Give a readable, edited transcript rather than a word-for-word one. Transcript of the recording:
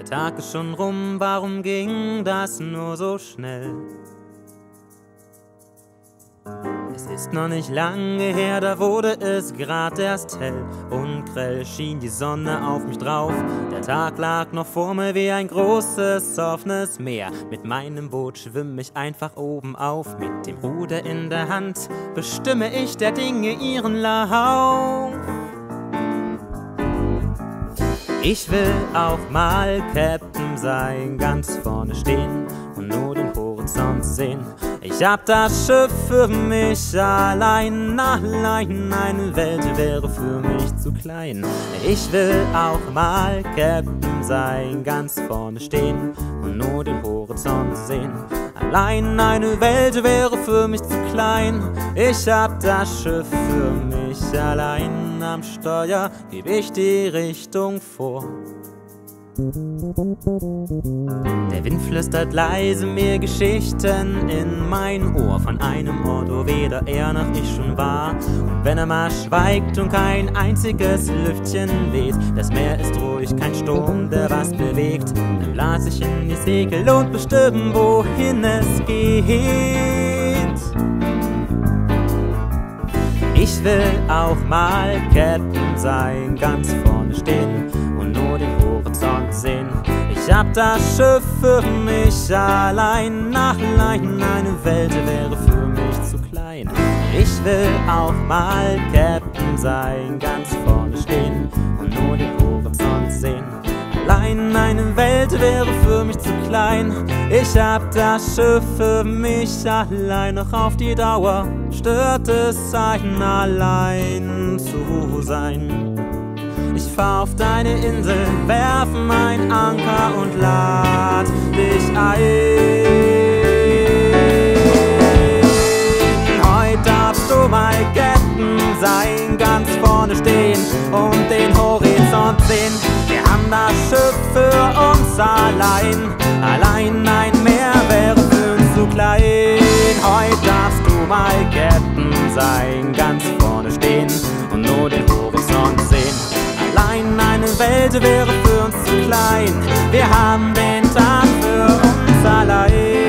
Tag ist schon rum, warum ging das nur so schnell? Es ist noch nicht lange her, da wurde es grad erst hell und grell schien die Sonne auf mich drauf. Der Tag lag noch vor mir wie ein großes, offenes Meer. Mit meinem Boot schwimm ich einfach oben auf. Mit dem Ruder in der Hand bestimme ich der Dinge ihren Lauf. Ich will auch mal Captain sein, ganz vorne stehen und nur den Horizont sehen. Ich hab das Schiff für mich allein, eine Welt wäre für mich zu klein. Ich will auch mal Captain sein, ganz vorne stehen und nur den Horizont sehen. Allein eine Welt wäre für mich zu klein. Ich hab das Schiff für mich allein, am Steuer geb ich die Richtung vor. Der Wind flüstert leise mir Geschichten in mein Ohr von einem Ort, wo weder er noch ich schon war. Und wenn er mal schweigt und kein einziges Lüftchen weht, das Meer ist ruhig, kein Sturm, der was bewegt, dann blas ich in die Segel und bestimme, wohin es geht. Ich will auch mal Captain sein, ganz vorne stehen und nur den Horizont sehen. Ich hab das Schiff für mich allein, eine Welt wäre für mich zu klein. Ich will auch mal Captain sein, ganz vorne stehen und nur den Horizont sehen. Allein eine Welt wäre für mich zu klein. Ich hab das Schiff für mich allein, doch auf die Dauer stört es einen, allein zu sein. Ich fahr auf deine Insel, werf mein Anker und lad dich ein. Heute darfst du mal Captain sein, ganz vorne stehen und den Horizont sehen. Wir haben das Schiff für uns allein, ein Meer wäre für uns zu klein. Heute darfst du mal Captain sein, ganz vorne stehen und nur den Horizont sehen. Allein eine Welt wäre für uns zu klein. Wir haben den Tag für uns allein.